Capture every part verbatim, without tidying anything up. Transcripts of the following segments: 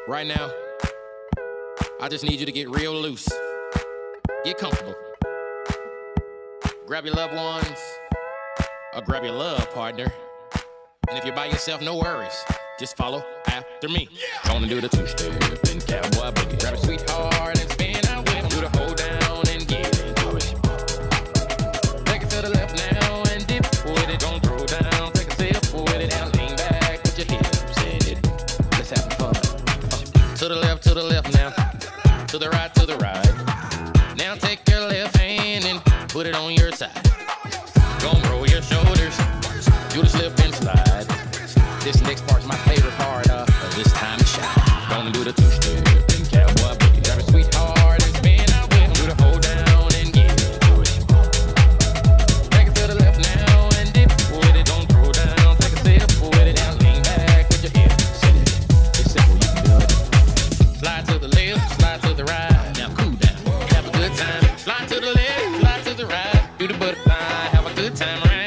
Right now, I just need you to get real loose. Get comfortable. Grab your loved ones, or grab your love partner. And if you're by yourself, no worries. Just follow after me. Gonna do the two-step and cowboy boogie. Grab a sweetheart and spin out with him. Do the hold down and get into it. Take it to the left now and dip with it. Don't throw down, take a sip with it. Now lean back, put your hips in it. Let's have some fun. Uh, to the left, to the left now. To the right, to the right. Now take your left hand and put it on your side. Gonna roll your shoulders. Do the slip and slide. This next part's my favorite part uh, of this time to shine. Gonna do the two-step and cowboy boogie. Grab a sweetheart and spin out with him. Do the hold down and get into it. Take it to the left now and dip with it. Don't throw down, take a sip with it. Now lean back with your hips in it. It's simple, you can do it. Slide to the left, slide to the right. Now cool down, have a good time. Slide to the left, slide to the right. Do the butterfly, have a good time around.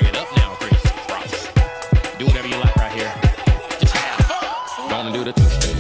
Do whatever you like right here. Just have fun. Gonna do the two-step